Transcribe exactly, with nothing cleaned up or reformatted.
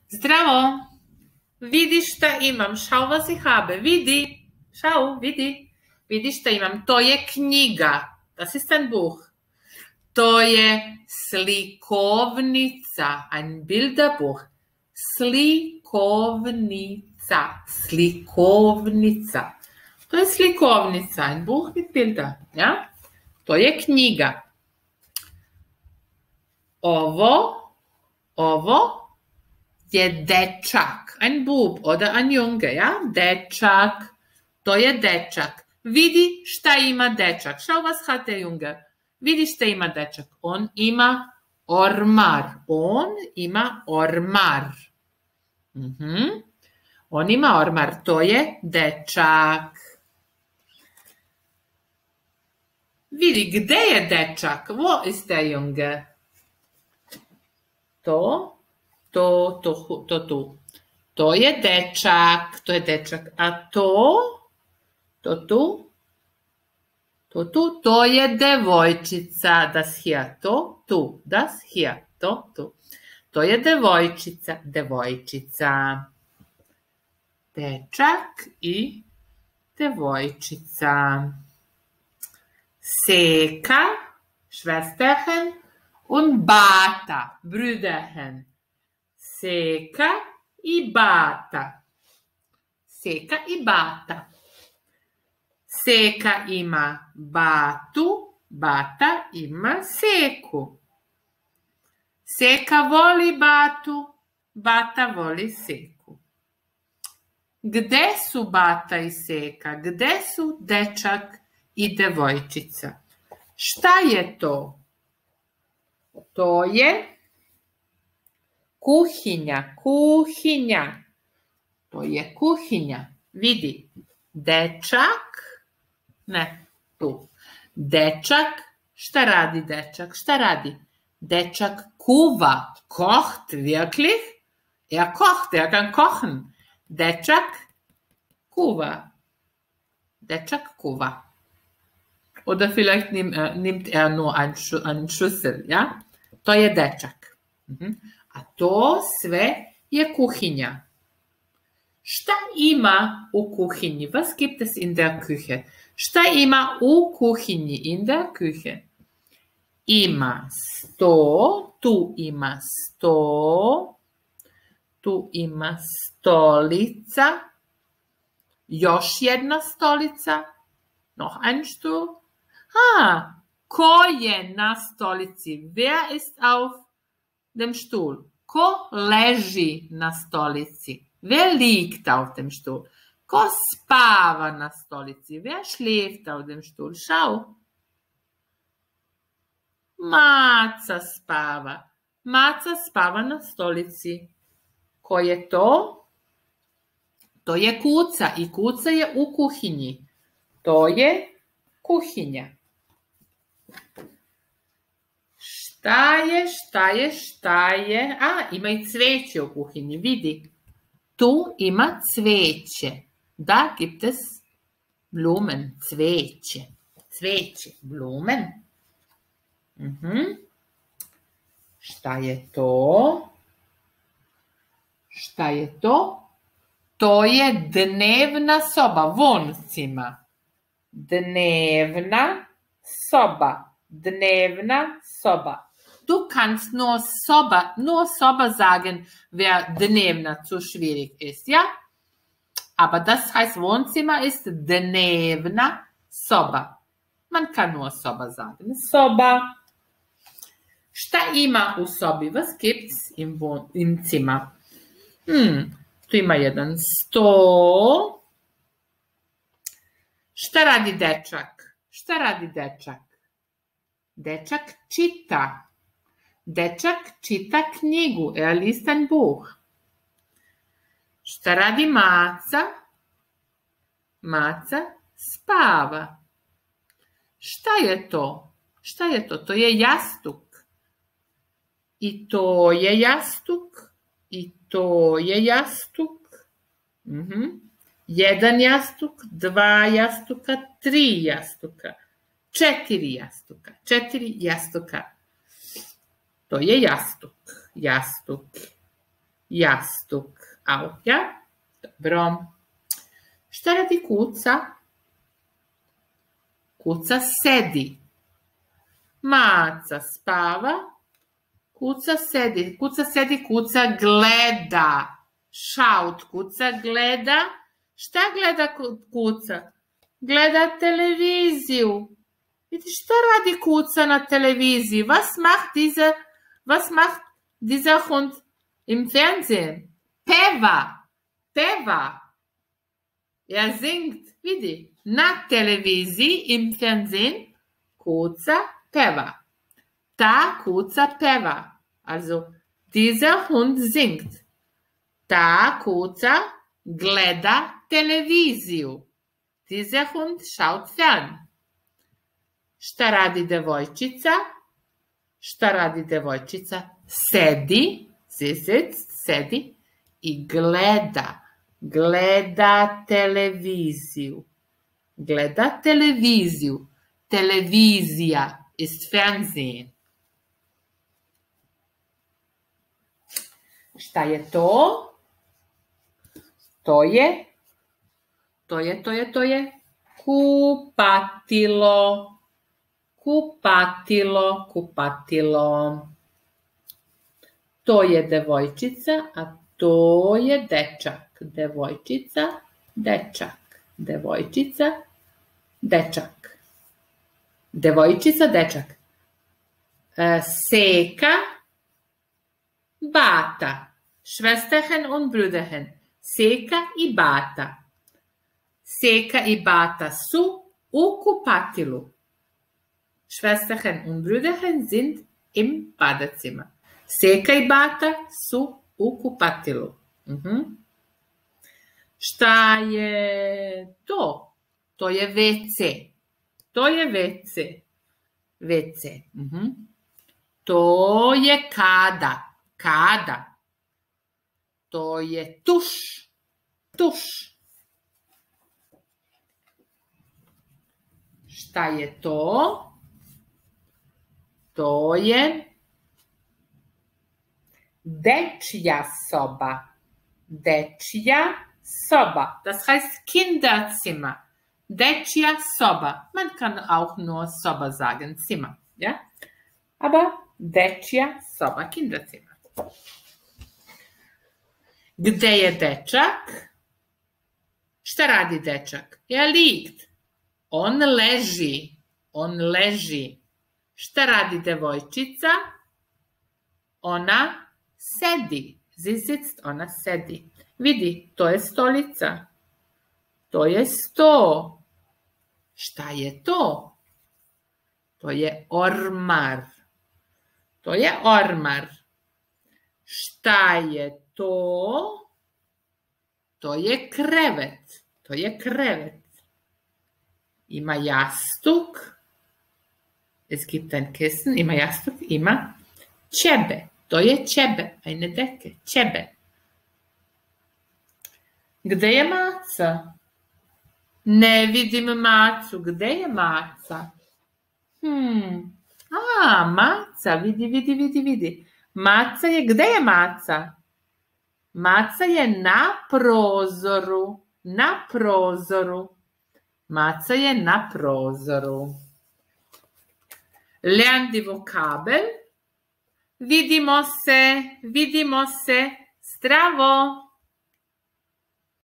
Zdravo! Vidi šta imam. Schau, was ich habe. Vidi. Schau, vidi. Vidi šta imam. To je knjiga. Das ist ein Buch. To je slikovnica. Ein Bilderbuch. Slikovnica. Slikovnica. To je slikovnica. Ein Buch mit Bilder. Ja? To je knjiga. Ovo, ovo je dečak, ein Bub oder ein Junge, ja? Dečak, to je dečak. Vidi šta ima dečak. Schau, was hat der Junge? Vidi šta ima dečak. On ima ormar. On ima ormar. Mhm. On ima ormar. To je dečak. Vidi, gde je dečak? Wo ist der Junge? To. To, to, to, tu. To je dečak, to je dečak. A to, to tu, to tu, to je devojčica. Das hier, to, tu, das hier, to, tu. To je devojčica, devojčica. Dečak i devojčica. Seka, Schwesterchen und Bata, Brüderchen. Seka i bata. Seka i bata. Seka ima batu, bata ima seku. Seka voli batu, bata voli seku. Gde su bata i seka? Gde su dečak i devojčica? Šta je to? To je kuhinja, kuhinja. To je kuhinja. Vidi, dečak, ne, tu. Dečak, šta radi dečak? Šta radi? Dečak kuva, kocht, wirklich? Er kocht, er kann kochen. Dečak kuva. Dečak kuva. Oder vielleicht nimmt er, nimmt er nur einen Schüssel, ja? To je dečak. Mhm. A to sve je kuhinja. Šta ima u kuhinji? Was gibt es in der Küche? Šta ima u kuhinji? In der Küche. Ima sto, tu ima sto, tu ima stolica, još jedna stolica, noch ein Stuhl. Ah, ko je na stolici? Wer ist auf dem Stuhl? Ko leži na stolici? Wer liegt auf dem Stuhl? Ko spava na stolici? Wer schläft auf dem Stuhl? Schau. Maca spava. Maca spava na stolici. Ko je to? To je kuca i kuca je u kuhinji. To je kuhinja. Šta je, šta je, šta je? A, ima i cveće u kuhinji, vidi. Tu ima cveće. Da, gibt es Blumen, cveće. Cveće, Blumen. Mhm. Šta je to? Šta je to? To je dnevna soba, Wohnzimmer. Dnevna soba. Dnevna soba. Du kannst nur Soba, nur Soba sagen, wer dnevna zu schwierig ist, ja? Aber das heißt, Wohnzimmer ist dnevna soba. Man kann nur Soba sagen. Soba. Šta ima u sobi? Was gibt's im, im Zimmer? Hmm, tu ima jedan sto. Šta radi dečak? Šta radi dečak? Dečak čita. Dečak čita knjigu. Er liest ein Buch. Šta radi maca? Maca spava. Šta je to? Šta je to? To je jastuk. I to je jastuk. I to je jastuk. Mhm. Jedan jastuk, dva jastuka, tri jastuka. Četiri jastuka. Četiri jastuka. To je jastuk. Jastuk. jastuk. Au, ja? Dobro. Šta radi kuca? Kuca sedi. Maca spava. Kuca sedi. Kuca sedi, kuca gleda. Schaut, kuca gleda. Šta gleda kuca? Gleda televiziju. Vidi, šta radi kuca na televiziji? Was macht dieser, was macht dieser Hund im Fernsehen? Peva. Peva. Er singt. Vidi, na televiziji, im Fernsehen, kuca peva. Ta kuca peva. Also, dieser Hund singt. Ta kuca gleda televiziju. Dieser Hund schaut fern. Šta radi devojčica? Šta radi devojčica? Sedi, sie sitzt, sedi i gleda. Gleda televiziju. Gleda televiziju. Televizija ist Fernsehen. Šta je to? To je, to je, to je, to je kupatilo. Kupatilo, kupatilo. To je devojčica, a to je dečak. Devojčica, dečak. Devojčica, dečak. Devojčica, dečak. Seka, bata. Schwesterchen und Brüderchen. Seka i bata. Seka i bata su u kupatilu. Schwesterchen und Brüderchen sind im Badezimmer. Seka i bata su u kupatilu. Mhm. Šta je to? To je ve ce. To je ve ce. ve ce. Mhm. To je kada. Kada. To je tuš. Tuš. Šta je to? To je dečja soba. Dečja soba. Das heißt Kinderzimmer. Dečja soba. Man kann auch nur Soba sagen, Zimmer. Ja? Aber dečja soba, Kinderzimmer. Gde je dečak? Šta radi dečak? Er liegt. On leži. On leži. Šta radi devojčica? Ona sedi. Sie sitzt, ona sedi. Vidi, to je stolica. To je sto. Šta je to? To je ormar. To je ormar. Šta je to? To je krevet. To je krevet. Ima jastuk. Es gibt ein Kissen. Ima jastuk. Ima ćebe. To je ćebe. Eine Decke. Ćebe. Gde je maca? Ne vidim macu. Gde je maca? Hmm. A, maca. Vidi, vidi, vidi, vidi. Maca je, gde je maca? Maca je na prozoru. Na prozoru. Maca je na prozoru. Lern die Vokabel. Vidimo se, vidimo se. Zdravo!